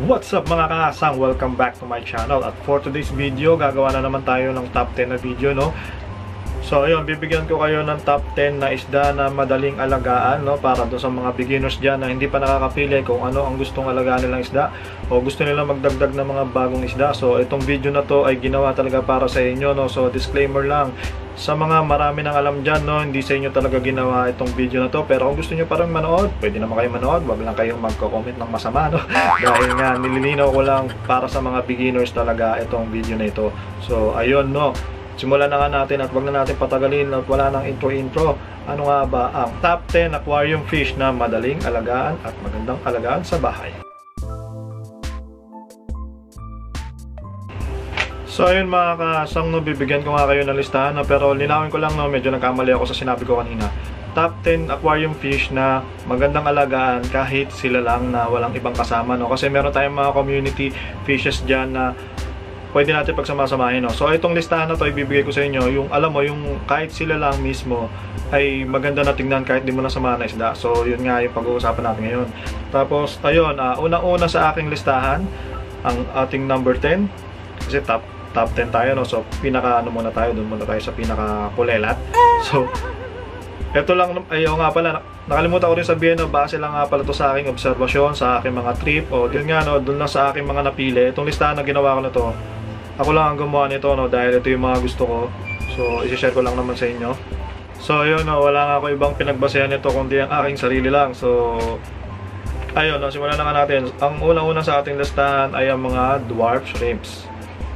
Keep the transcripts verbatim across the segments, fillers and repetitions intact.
What's up mga kaasang? Welcome back to my channel. At for today's video, gagawa na naman tayo ng top ten na video, no? So ayun, bibigyan ko kayo ng top ten na isda na madaling alagaan, no? Para doon sa mga beginners dyan na hindi pa nakakapili kung ano ang gustong alagaan nilang isda o gusto nila magdagdag ng mga bagong isda. So itong video na to ay ginawa talaga para sa inyo, no? So disclaimer lang, sa mga marami nang alam dyan, no? Hindi sa inyo talaga ginawa itong video na to. Pero kung gusto nyo parang manood, pwede naman kayo manood. Wag lang kayong magko-comment ng masama, no? Dahil nga, nililinaw ko lang para sa mga beginners talaga itong video na ito. So ayun, no? Simulan na nga natin at wag na natin patagalin at wala nang intro-intro. Ano nga ba ang top ten aquarium fish na madaling alagaan at magandang alagaan sa bahay? So ayun mga kasang, no, bibigyan ko nga kayo ng listahan, no, pero linawin ko lang, no, medyo nagkamali ako sa sinabi ko kanina. Top ten aquarium fish na magandang alagaan kahit sila lang na walang ibang kasama, no? Kasi meron tayong mga community fishes dyan na pwede natin pagsamasamahin, no? So itong listahan na to ibibigay ko sa inyo, yung alam mo, yung kahit sila lang mismo ay maganda na tingnan kahit di mo na samahan na isda. So yun nga yung pag-uusapan natin ngayon. Tapos ayun, uh, unang-una sa aking listahan, ang ating number ten, kasi top top ten tayo, no? So pinaka ano muna tayo, doon muna tayo sa pinaka kulelat. So eto lang, ayaw nga pala, nakalimutan ko rin sabihin, no, base lang nga pala to sa aking obserbasyon, sa aking mga trip, o yun nga, no, doon lang sa aking mga napili. Itong listahan na ginawa ko na to, ako lang ang gumawa nito, no, dahil ito yung mga gusto ko. So isi-share ko lang naman sa inyo. So yun, no, wala nga ako ibang pinagbasehan nito kundi ang aking sarili lang. So ayun, no, simulan na nga natin. Ang unang-una sa ating listahan ay ang mga dwarf shrimps.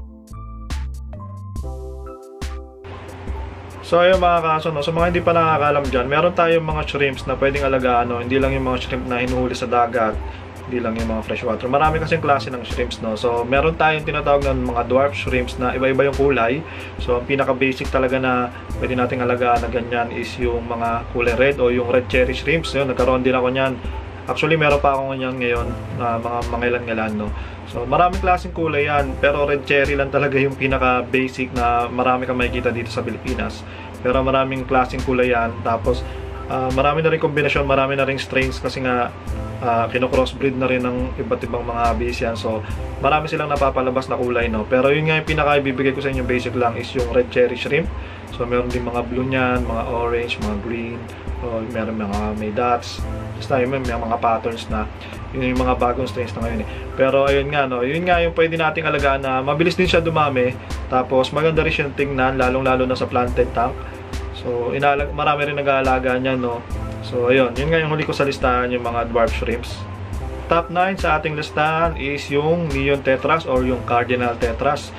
So ayun mga kaso, no, sa mga hindi pa nakakalam dyan, meron tayong mga shrimps na pwedeng alagaan, no? Hindi lang yung mga shrimp na hinuhuli sa dagat, hindi lang yung mga freshwater. Marami kasing klase ng shrimps, no? So meron tayong tinatawag ng mga dwarf shrimps na iba-iba yung kulay. So ang pinaka-basic talaga na pwede nating alagaan na ganyan is yung mga kulay red o yung red cherry shrimps. Yun, nagkaroon din ako niyan. Actually meron pa ako ganyan ngayon na mga mangilan-ngilan, no? So maraming klaseng kulay yan, pero red cherry lang talaga yung pinaka-basic na marami kang makikita dito sa Pilipinas. Pero maraming klaseng kulay yan. Tapos uh, marami na rin kombinasyon, marami na rin strains kasi nga uh, kino-crossbreed na rin ng iba't ibang mga habis yan. So marami silang napapalabas na kulay, no? Pero yun nga yung pinaka-ibibigay ko sa inyo, basic lang, is yung red cherry shrimp. So meron din mga blue niyan, mga orange, mga green, o meron mga may dots. Basta yun, may mga patterns na yun yung mga bagong strains na ngayon, eh. Pero ayun nga, no, yun nga yung pwede nating alagaan na mabilis din siya dumami. Tapos maganda rin siyang tingnan, lalong-lalo na sa planted tank. So inalag marami rin nag-aalaga niyan, no. So ayun, yun nga yung huli ko sa listahan, yung mga dwarf shrimps. Top nine sa ating listahan is yung neon tetras or yung cardinal tetras.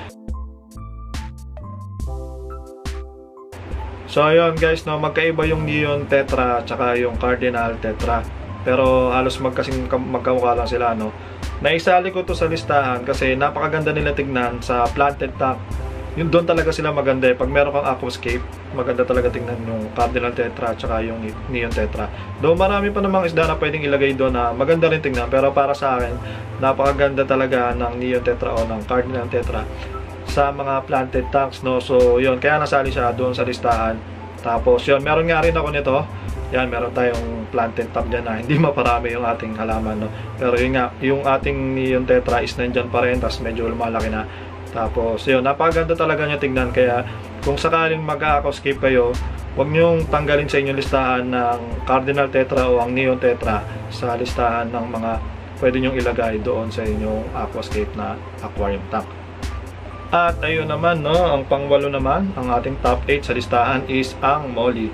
So ayun guys, no, magkaiba yung neon tetra at saka yung cardinal tetra. Pero halos magkasing magkamukha lang sila, no. Naisali ko to sa listahan kasi napakaganda nila tignan sa planted tank. Yun, doon talaga sila maganda, eh. Pag meron kang aquascape, maganda talaga tingnan yung cardinal tetra at saka yung neon tetra. Though marami pa namang isda na pwedeng ilagay doon na maganda rin tingnan, pero para sa akin, napakaganda talaga ng neon tetra o ng cardinal tetra sa mga planted tanks, no. So yun, kaya nasali siya doon sa listahan. Tapos yun, meron nga rin ako nito. Yan, meron tayong planted tank dyan na hindi maparami yung ating halaman, no. Pero yun nga, yung ating neon tetra is nandyan pa rin, tapos medyo lumalaki na. Tapos yun, napakaganda talaga niya tingnan. Kaya kung sakaling mag-aquascape kayo, huwag nyong tanggalin sa inyong listahan ng cardinal tetra o ang neon tetra sa listahan ng mga pwede nyong ilagay doon sa inyong aquascape na aquarium tank. At ayun naman, no, ang pangwalo naman, ang ating top eight sa listahan is ang molly.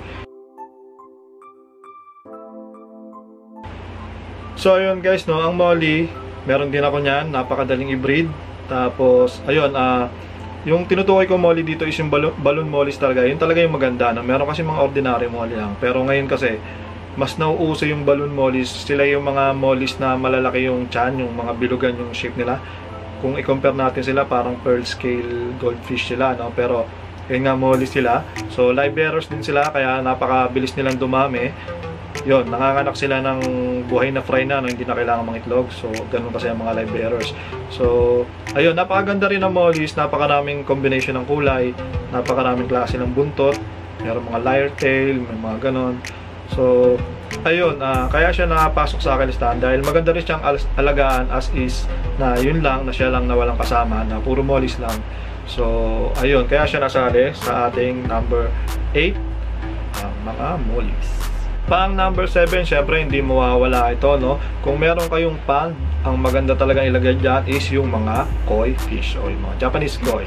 So ayun guys, no, ang molly, meron din ako niyan, napakadaling i-breed. Tapos ayun, ah uh, yung tinutukoy ko molly dito is yung balloon, balloon mollies talaga. Yun talaga yung maganda, no? Meron kasi mga ordinary molly lang. Pero ngayon kasi mas nauuso yung balloon mollies. Sila yung mga mollies na malalaki yung tiyan, yung mga bilugan yung shape nila. Kung i-compare natin sila, parang pearl scale goldfish sila, no? Pero yun nga, mollies sila. So live bearers din sila, kaya napakabilis nilang dumami. Yun, nanganganak sila ng buhay na fry na, no? Hindi na kailangan mga itlog. So ganun kasi ang mga live bearers. So ayun, napakaganda rin ng mollies. Napakaraming combination ng kulay, napakaraming klase ng buntot. Meron mga lyre tail, may mga ganon. So ayun, uh, kaya siya nakapasok sa akin listahan dahil maganda rin siyang alagaan as is, na yun lang, na siya lang na walang kasama, na puro mollies lang. So, ayun, kaya siya nasali sa ating number eight, uh, mga mollies. Pang number seven, syempre hindi mawawala ito, no? Kung meron kayong pond, ang maganda talagang ilagay dyan is yung mga koi fish o yung mga Japanese koi.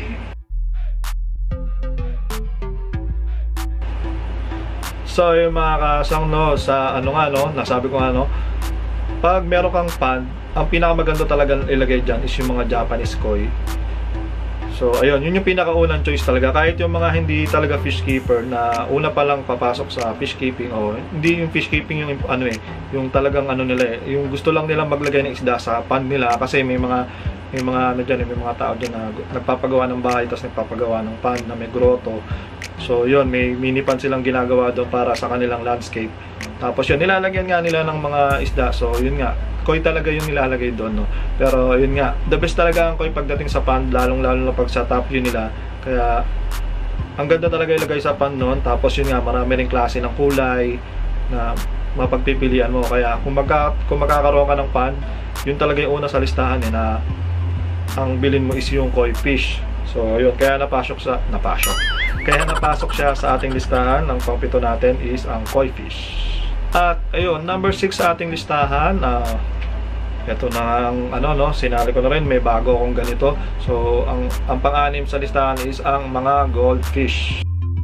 So yung mga kasang, no, sa ano nga, no, nasabi ko nga, no, pag meron kang pond, ang pinakamaganda talaga ilagay dyan is yung mga Japanese koi. So ayun, yun yung pinakaunang choice talaga. Kahit yung mga hindi talaga fish keeper na una pa lang papasok sa fish keeping, o hindi yung fish keeping yung ano eh, yung talagang ano nila eh, yung gusto lang nila maglagay ng isda sa pond nila kasi may mga may mga ano dyan, may mga tao dyan na nagpapagawa ng bahay tapos nagpapagawa ng pond na may grotto. So yun, may mini pond silang ginagawa doon para sa kanilang landscape. Tapos yun, nilalagyan nga nila ng mga isda. So yun nga, koi talaga yung nilalagay doon, no? Pero yun nga, the best talaga ang koi pagdating sa pond, lalong lalo na pag sa top view nila. Kaya ang ganda talaga ilagay sa pond noon. Tapos yun nga, marami ring klase ng kulay na mapagpipilian mo. Kaya kung, magka, kung magkakaroon ka ng pond, yun talaga yung una sa listahan eh, na ang bilin mo is yung koi fish. So yun, kaya napasok sa napasok. Kaya napasok siya sa ating listahan. Ang pangpito natin is ang koi fish. At ayun, number six sa ating listahan, uh, ito na ang ano, no, sinali ko na rin, may bago akong ganito. So ang ang pang-anim sa listahan is ang mga goldfish.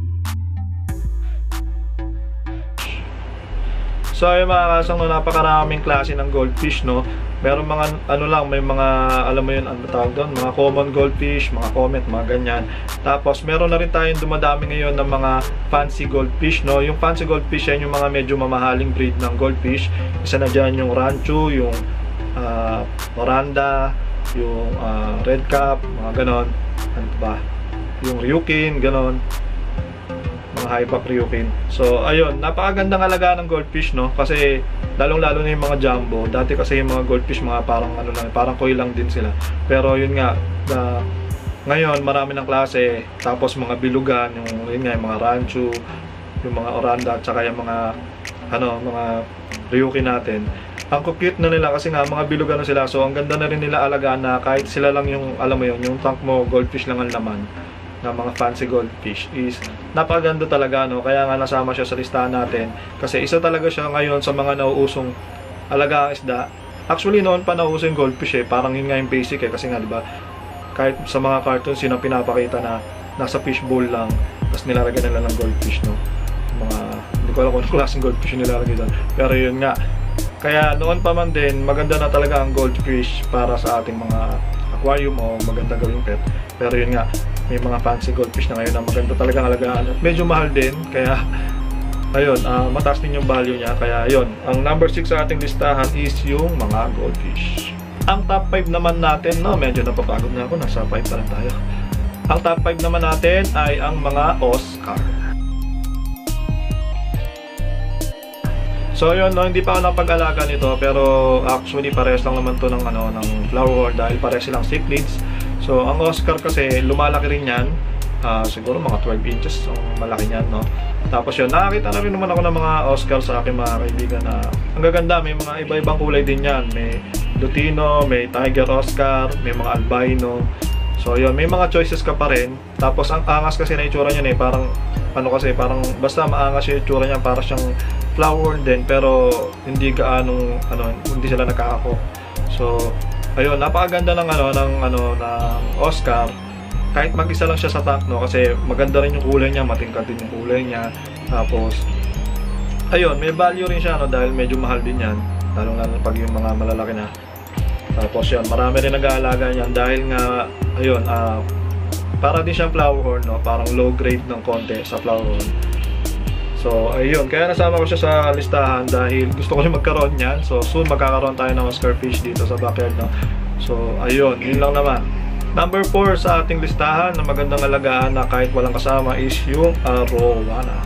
So yung mga kasang, no, napakaraming klase ng goldfish, no. Meron mga ano lang, may mga, alam mo yun, ano tawag doon, mga common goldfish, mga comet, mga ganyan. Tapos meron na rin tayong dumadami ngayon ng mga fancy goldfish, no. Yung fancy goldfish yan yung mga medyo mamahaling breed ng goldfish. Isa na dyan yung rancho, yung uh, Oranda, yung uh, red cap, mga ganon. Ano ba? Yung Ryukin, ganon. Mga high back Ryukin. So ayun, napakagandang alaga ng goldfish, no, kasi lalong lalo na yung mga jumbo. Dati kasi yung mga goldfish mga parang ano lang, parang koi lang din sila. Pero yun nga, na, ngayon marami ng klase. Tapos mga bilugan, yung yun nga, yung mga rancho, yung mga Oranda, at saka yung mga ano, mga Ryukin natin. Ang cute na nila kasi nga mga bilugan na sila. So ang ganda na rin nila alagaan, na kahit sila lang yung, alam mo yun, yung tank mo goldfish lang ang laman, na mga fancy goldfish, is napaganda talaga, no. Kaya nga nasama siya sa listahan natin kasi isa talaga siya ngayon sa mga nauusong alagang isda. Actually noon pa nauuso yung goldfish eh, parang yun nga yung basic eh, kasi nga diba kahit sa mga cartoons yun ang pinapakita na nasa fishbowl lang tapos nilalagay nila ng goldfish, no. Mga hindi ko alam kung klaseng goldfish yung nilalagay doon, pero yun nga, kaya noon pa man din maganda na talaga ang goldfish para sa ating mga aquarium o maganda gawing pet. Pero yun nga, may mga fancy goldfish na ngayon na maganda talagang alagaan. Medyo mahal din, kaya ayun, uh, mataas din yung value niya. Kaya ayun, ang number six sa ating listahan is yung mga goldfish. Ang top five naman natin, no, medyo napapagod na ako, nasa five pa lang tayo. Ang top five naman natin ay ang mga Oscar. So yun, no, hindi pa ako napag-alaga nito, pero actually parehas lang naman to ng ano, ng flower dahil parehas silang cichlids. So ang Oscar kasi lumalaki rin yan, uh, siguro mga twelve inches ang malaki niyan, no. Tapos yun, nakakita na rin naman ako ng mga Oscar sa aking mga kaibigan na ang gaganda, may mga iba-ibang kulay din yan. May Lutino, may Tiger Oscar, may mga albino. So yun, may mga choices ka pa rin. Tapos ang angas kasi na itsura niyan eh, parang ano kasi, parang basta maangas yung itsura niyan, para siyang flower din, pero hindi gaanong ano, hindi sila nagkakako. So ayun, napakaganda ng ano, ng ano, ng Oscar. Kahit mag-isa lang siya sa tank, no, kasi maganda rin yung kulay niya, matingkad din yung kulay niya. Tapos ayun, may value rin siya, no, dahil medyo mahal din yan, lalo lalo pag yung mga malalaki na. Tapos yun, marami rin nag-aalaga niyan dahil nga ayun, uh, para din siyang flower horn, no, parang low grade ng konti sa flower horn. So ayun, kaya nasama ko siya sa listahan dahil gusto ko rin magkaroon niyan. So soon magkakaroon tayo ng Oscar fish dito sa backyard, no? So ayun, yun lang naman. Number four sa ating listahan na magandang alagaan na kahit walang kasama is yung arowana.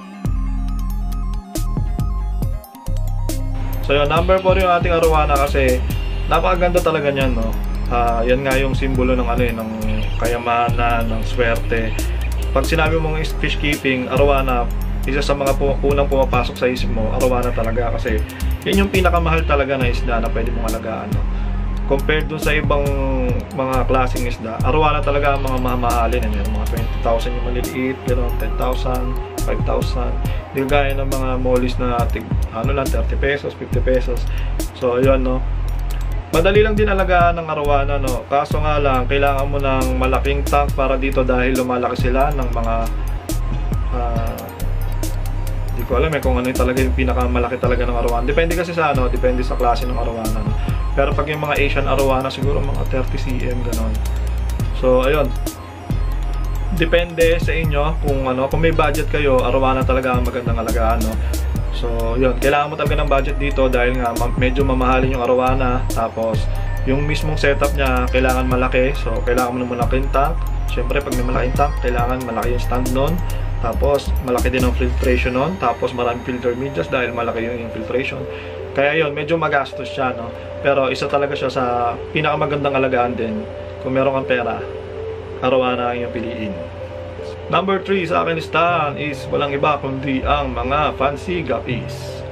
So yun, number four yung ating arowana kasi napakaganda talaga niyan, no? Uh, yan nga yung simbolo ng ano eh, ng kayamanan, ng swerte. Pag sinabi mong fish keeping, arowana, isa sa mga pu unang pumapasok sa isip mo, arowana talaga, kasi yan yung pinakamahal talaga na isda na pwede mong alagaan, no? Compared dun sa ibang mga klaseng isda, arowana talaga ang mga mamahalin, eh. Mga twenty thousand yung maliliit, gano'n, ten thousand, five thousand, hindi gaya ng mga mollies na tig, ano lang, thirty pesos, fifty pesos. So yun, no, madali lang din alagaan ng arowana, no, kaso nga lang kailangan mo ng malaking tank para dito dahil lumalaki sila ng mga uh, di ko alam eh kung ano yung talaga yung pinakamalaki talaga ng arowana. Depende kasi sa ano, depende sa klase ng arowana, no? Pero pag yung mga Asian arowana, siguro mga thirty centimeters, ganon. So, ayun. Depende sa inyo kung ano, kung may budget kayo, arowana talaga ang magandang alagaan, no? So, yun. Kailangan mo talaga ng budget dito dahil nga medyo mamahalin yung arowana. Tapos, yung mismong setup niya, kailangan malaki. So, kailangan mo ng malaking tank. Siyempre, pag may malaking tank, kailangan malaki yung stand nun. Tapos, malaki din ang filtration nun. Tapos, maraming filter medias dahil malaki yung infiltration. Kaya yun, medyo magastos siya, no? Pero isa talaga siya sa pinakamagandang alagaan din. Kung meron kang pera, arowana ang iyong piliin. Number three sa akin listahan is walang iba kundi ang mga fancy guppies.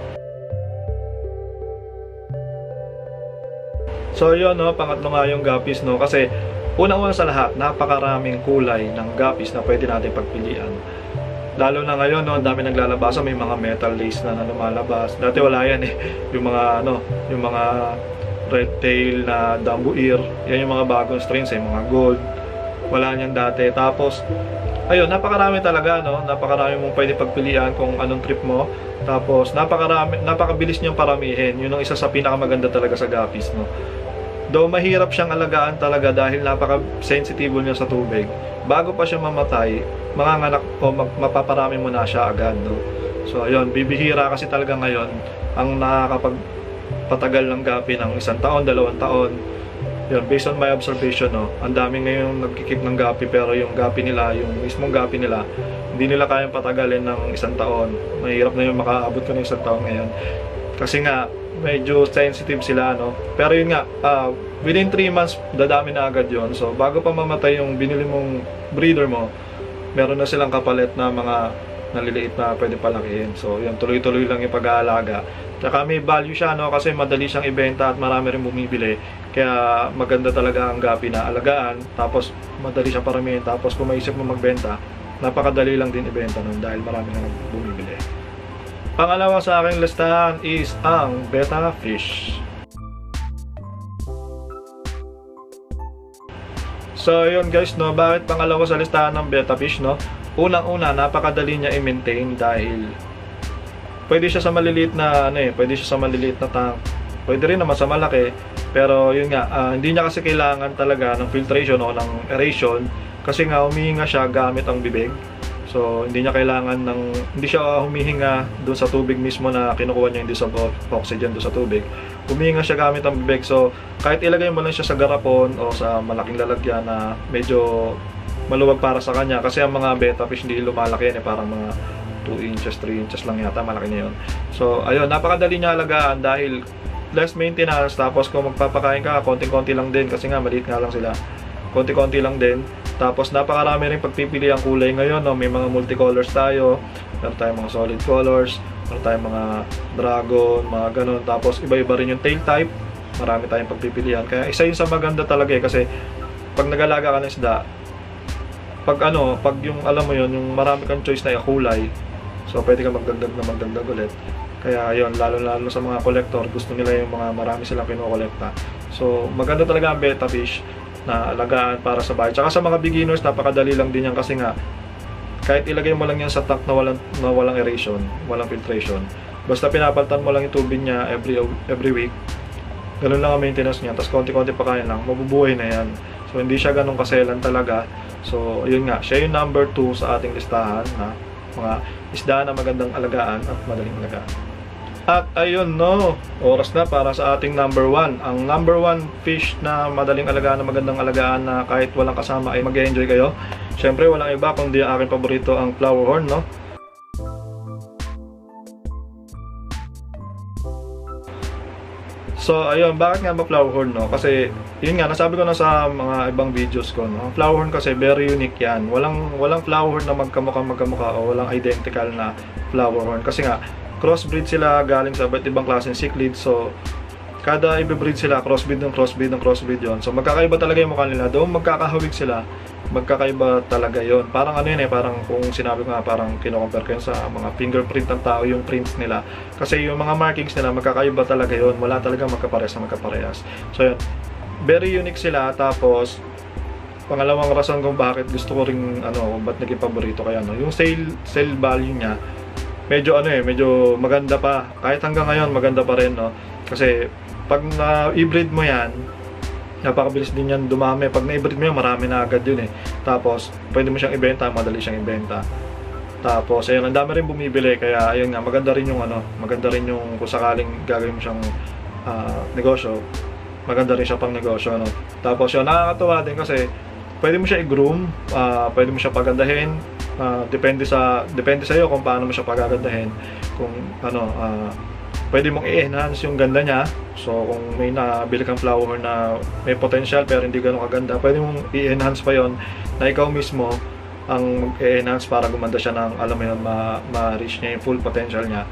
So yun, no, pangatlo nga yung guppies, no? Kasi unang-una sa lahat, napakaraming kulay ng guppies na pwede natin pagpilian. Lalo na ngayon, no, ang dami naglalabas, may mga metal lace na, na lumalabas. Dati wala yan eh. Yung mga ano, yung mga red tail na Dumbo ear, yan yung mga bagong strains eh, mga gold. Wala niyan dati. Tapos ayun, napakarami talaga, no. Napakarami mong pwede pagpilian kung anong trip mo. Tapos napakarami, napakabilis niyang paramihin. Yun ang isa sa pinakamaganda talaga sa guppies, no. Though mahirap siyang alagaan talaga dahil napaka-sensitive niya sa tubig. Bago pa siya mamatay, manganganak o mapaparami mo na siya agad, no? So ayun, bibihira kasi talaga ngayon ang nakakapagpatagal ng guppy ng isang taon, dalawang taon. Yun, based on my observation, no, ang dami ngayon nagkikip ng guppy pero yung guppy nila, yung mismong guppy nila, hindi nila kayang patagalin ng isang taon. Mahirap na yung makaabot ko ng isang taon ngayon. Kasi nga, medyo sensitive sila, no? Pero yun nga, uh, within three months, dadami na agad yon. So, bago pa mamatay yung binili mong breeder mo, meron na silang kapalit na mga naliliit na pwede palakihin. So, yun, tuloy-tuloy lang yung pag-aalaga. Tsaka may value siya, no? Kasi madali siyang ibenta at marami rin bumibili. Kaya maganda talaga ang guppy na alagaan. Tapos, madali siyang paramihin. Tapos, kung maisip mo magbenta, napakadali lang din ibenta nun dahil marami nang bumibili. Pangalawa sa aking listahan is ang betta fish. So yun guys, no, bakit pangalawa sa listahan ng betta fish, no? Unang-una, napakadali niya i-maintain dahil pwede siya sa maliliit na ano eh, pwede siya sa maliliit na tank. Pwede rin naman sa malaki, pero yun nga, uh, hindi niya kasi kailangan talaga ng filtration o ng aeration kasi nga humihinga siya gamit ang bibig. So, hindi niya kailangan ng, hindi siya humihinga doon sa tubig mismo na kinukuha niya yung dissolved oxygen doon sa tubig. Humihinga siya gamit ang bibig. So, kahit ilagay mo lang siya sa garapon o sa malaking lalagyan na medyo maluwag para sa kanya. Kasi ang mga betta fish hindi lumalaki yan eh, parang mga two inches, three inches lang yata, malaki na yun. So, ayun, napakadali niya alagaan dahil less maintenance. Tapos, kung magpapakain ka, konting-konti lang din kasi nga, maliit nga lang sila. Konti-konti lang din. Tapos napakarami rin pagpipili ang kulay ngayon, no? May mga multicolors tayo. Meron tayong mga solid colors, meron tayong mga dragon, mga ganun. Tapos iba-iba rin yung tail type. Marami tayong pagpipilian. Kaya isa yun sa maganda talaga eh, kasi pag nag-alaga ka ng isda, pag ano, pag yung alam mo yun, yung marami kang choice na yung kulay, so pwede ka magdagdag na magdagdag ulit. Kaya yun, lalo-lalo sa mga collector, gusto nila yung mga marami silang kinokolekta. So maganda talaga ang betta fish na alagaan para sa bahay. Tsaka sa mga beginners, napakadali lang din yan kasi nga kahit ilagay mo lang yan sa tank na walang, na walang aeration, walang filtration, basta pinapalitan mo lang yung tubig niya every, every week, ganun lang ang maintenance niya, tapos konti-konti pakain lang, mabubuhay na yan. So hindi siya ganun kaselan talaga. So yun nga, siya yung number two sa ating listahan na mga isda na magandang alagaan at madaling alagaan. At ayun, no, oras na para sa ating number one. Ang number one fish na madaling alagaan, na magandang alagaan na kahit walang kasama ay mag-enjoy kayo. Siyempre, walang iba kundi ang aking paborito, ang flower horn, no? So, ayun, bakit nga ba flower horn, no? Kasi, yun nga, nasabi ko na sa mga ibang videos ko, no? Ang flower horn kasi, very unique yan. Walang, walang flower horn na magkamukha, magkamukha, o walang identical na flower horn. Kasi nga, crossbreed sila galing sa iba't ibang klaseng cichlid. So, kada i-breed sila, crossbreed ng crossbreed ng crossbreed yon. So, magkakaiba talaga yung mukha nila. Doon magkakahawig sila, magkakaiba talaga yon. Parang ano yun eh, parang kung sinabi ko nga, parang kino-compare ko yun sa mga fingerprint ng tao, yung prints nila. Kasi yung mga markings nila, magkakaiba talaga yon. Wala talaga magkaparehas na magkaparehas. So yun, very unique sila. Tapos, pangalawang rason kung bakit gusto ko ring, ano, ba't naging paborito kaya, no? Yung sale, sale value niya, medyo ano eh, medyo maganda pa. Kahit hanggang ngayon, maganda pa rin, no? Kasi, pag na-i-breed mo yan, napakabilis din yan dumami. Pag na-i-breed mo yan, marami na agad yun eh. Tapos, pwede mo siyang ibenta, madali siyang ibenta. Tapos, ayun, ang dami rin bumibili. Kaya, ayun nga, maganda rin yung ano, maganda rin yung kung sakaling gagawin mo siyang uh, negosyo, maganda rin siya pang negosyo, no? Tapos, yun, nakakatawa din kasi, pwede mo siya i-groom, uh, pwede mo siya pagandahin, uh, depende sa, depende sa iyo kung paano mo siya pagagandahin. Kung, ano, uh, pwede mong i-enhance yung ganda niya. So, kung may nabili kang flower na may potential pero hindi ganun kaganda, pwede mong i-enhance pa yon na ikaw mismo ang mag-enhance para gumanda siya ng, alam mo yun, ma-reach niya yung full potential niya.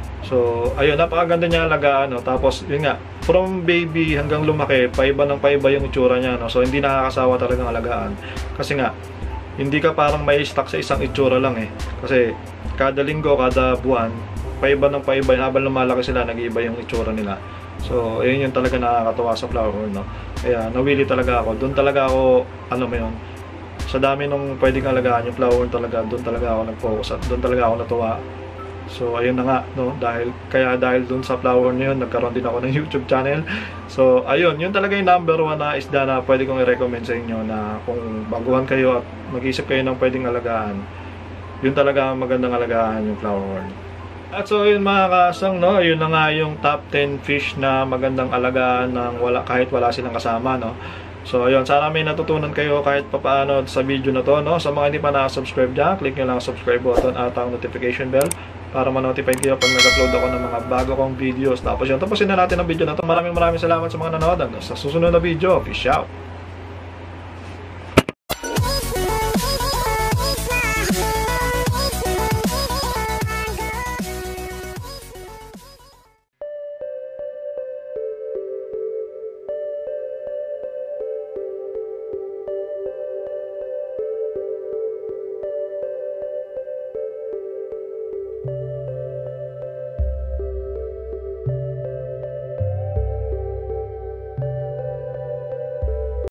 So, ayun, napakaganda niya alagaan, no? Tapos, yun nga, from baby hanggang lumaki, paiba ng paiba yung itsura niya, no? So, hindi nakakasawa talagang alagaan. Kasi nga, hindi ka parang may stock sa isang itsura lang eh. Kasi, kada linggo, kada buwan, paiba ng paiba, habang lumalaki sila, nag-iiba yung itsura nila. So, ayun yung talaga nakakatawa sa flower horn, no? Kaya, nawili talaga ako. Doon talaga ako, ano mo yun, sa dami nung pwedeng alagaan yung flower horn talaga, doon talaga ako nag-focus at doon talaga ako natuwa. So, ayun na nga, no? Dahil, kaya dahil doon sa flower horn na yun, nagkaroon din ako ng YouTube channel. So, ayun, yun talaga yung number one na isda na pwede kong i-recommend sa inyo na kung baguhan kayo at mag-isip kayo ng pwedeng alagaan, yun talaga magandang alagaan yung flower horn. At so yun mga kasang, no, yun na nga yung top ten fish na magandang alagaan ng wala, kahit wala silang kasama, no. So ayun, sana may natutunan kayo kahit papaano sa video na to, no. Sa mga hindi pa nakasubscribe dyan, click nyo lang ang subscribe button at ang notification bell para ma-notify kayo pag nag-upload ako ng mga bago kong videos. Tapos yun, tapusin na natin ang video na to. Maraming maraming salamat sa mga nanonood. Sa susunod na video, peace out!